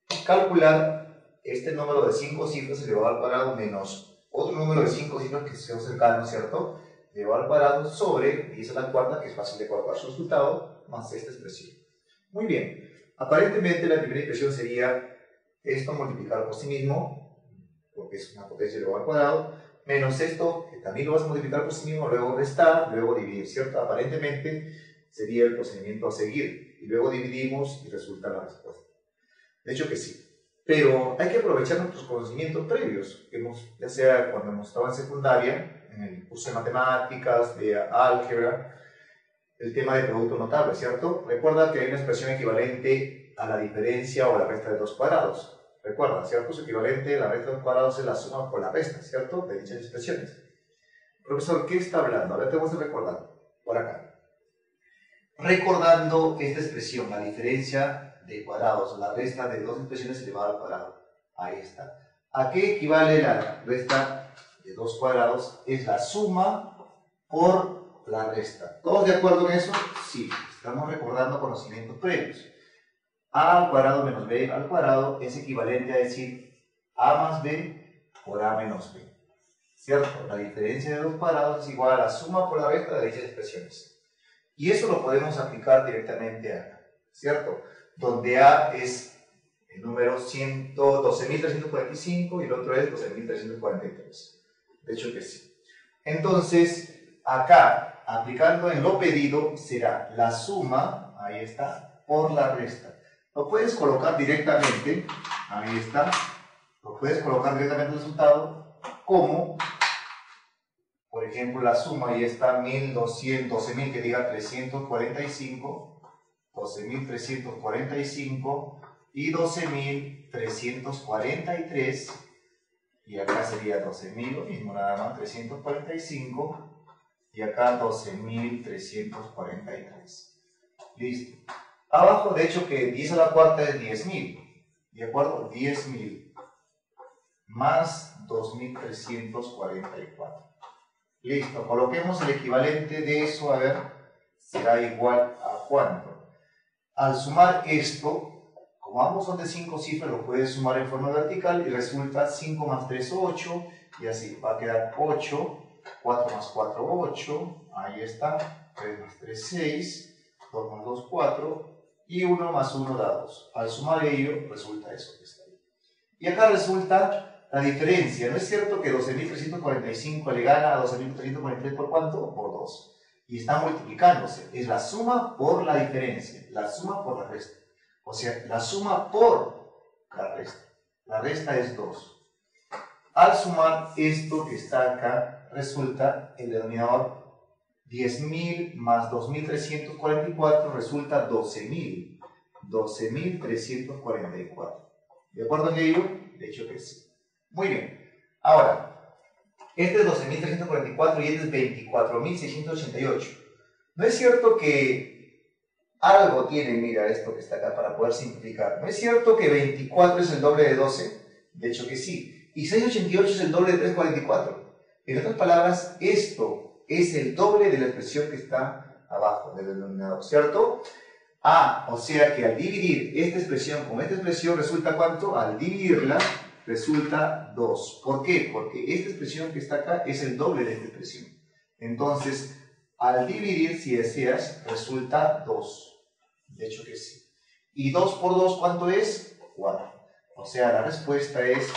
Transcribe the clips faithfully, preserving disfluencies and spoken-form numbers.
calcular este número de cinco cifras elevado al cuadrado menos otro número de cinco cifras que sean cercanos, ¿cierto? Elevado al cuadrado sobre diez a la cuarta, que es fácil de calcular su resultado, más esta expresión. Muy bien. Aparentemente la primera expresión sería esto multiplicado por sí mismo, porque es una potencia elevada al cuadrado, menos esto, que también lo vas a multiplicar por sí mismo, luego restar, luego dividir, ¿cierto? Aparentemente sería el procedimiento a seguir, y luego dividimos y resulta la respuesta. De hecho que sí. Pero hay que aprovechar nuestros conocimientos previos, que hemos, ya sea cuando hemos estado en secundaria, en el curso de matemáticas, de álgebra, el tema de producto notable, ¿cierto? Recuerda que hay una expresión equivalente a la diferencia o a la resta de dos cuadrados. Recuerda, ¿cierto? Su equivalente a la resta de dos cuadrados es la suma por la resta, ¿cierto? De dichas expresiones. Profesor, ¿qué está hablando? A ver, te vamos a recordar. Por acá. Recordando esta expresión, la diferencia de cuadrados, la resta de dos expresiones elevada al cuadrado. Ahí está. ¿A qué equivale la resta de dos cuadrados? Es la suma por la resta. ¿Todos de acuerdo en eso? Sí. Estamos recordando conocimientos previos. A al cuadrado menos B al cuadrado es equivalente a decir A más B por A menos B. ¿Cierto? La diferencia de dos cuadrados es igual a la suma por la resta de dichas expresiones. Y eso lo podemos aplicar directamente acá. ¿Cierto? Donde A es el número doce mil trescientos cuarenta y cinco y el otro es doce mil trescientos cuarenta y tres. De hecho que sí. Entonces, acá, aplicando en lo pedido, será la suma, ahí está, por la resta. Lo puedes colocar directamente, ahí está, lo puedes colocar directamente el resultado como, por ejemplo, la suma, ahí está, doce mil, que diga trescientos cuarenta y cinco, doce mil trescientos cuarenta y cinco y doce mil trescientos cuarenta y tres, y acá sería doce mil lo mismo, nada más, trescientos cuarenta y cinco, y acá doce mil trescientos cuarenta y tres. Listo. Abajo, de hecho, que diez a la cuarta es diez mil, ¿de acuerdo? diez mil más dos mil trescientos cuarenta y cuatro. Listo, coloquemos el equivalente de eso, a ver, será igual a ¿cuánto? Al sumar esto, como ambos son de cinco cifras, lo puedes sumar en forma vertical y resulta cinco más tres, ocho, y así va a quedar ocho, cuatro más cuatro, ocho, ahí está, tres más tres, seis, dos más dos, cuatro, y uno más uno da dos. Al sumar ello, resulta eso que está ahí. Y acá resulta la diferencia. ¿No es cierto que doce mil trescientos cuarenta y cinco le gana a doce mil trescientos cuarenta y tres por cuánto? Por dos. Y está multiplicándose. Es la suma por la diferencia, la suma por la resta. O sea, la suma por la resta. La resta es dos. Al sumar esto que está acá, resulta el denominador diez mil más dos mil trescientos cuarenta y cuatro resulta doce mil. doce mil trescientos cuarenta y cuatro. ¿De acuerdo en ello? De hecho que sí. Muy bien. Ahora, este es doce mil trescientos cuarenta y cuatro y este es veinticuatro mil seiscientos ochenta y ocho. ¿No es cierto que algo tiene, mira esto que está acá para poder simplificar? ¿No es cierto que veinticuatro es el doble de doce? De hecho que sí. Y seiscientos ochenta y ocho es el doble de trescientos cuarenta y cuatro. En otras palabras, esto es el doble de la expresión que está abajo del denominador, ¿cierto? Ah, o sea que al dividir esta expresión con esta expresión resulta ¿cuánto? Al dividirla resulta dos. ¿Por qué? Porque esta expresión que está acá es el doble de esta expresión. Entonces, al dividir, si deseas, resulta dos. De hecho que sí. ¿Y dos por dos cuánto es? cuatro. O sea, la respuesta es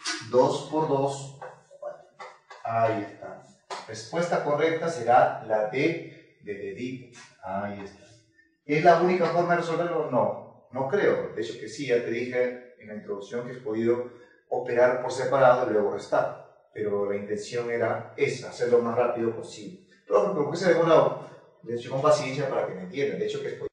dos por dos, cuatro. Ahí está. Respuesta correcta será la D de dedito. Ahí está. ¿Es la única forma de resolverlo? No, no creo. De hecho que sí, ya te dije en la introducción que has podido operar por separado y luego restar. Pero la intención era esa, hacerlo lo más rápido posible. Pero, ¿por qué se ha demorado? De hecho, con paciencia para que me entiendan. De hecho que es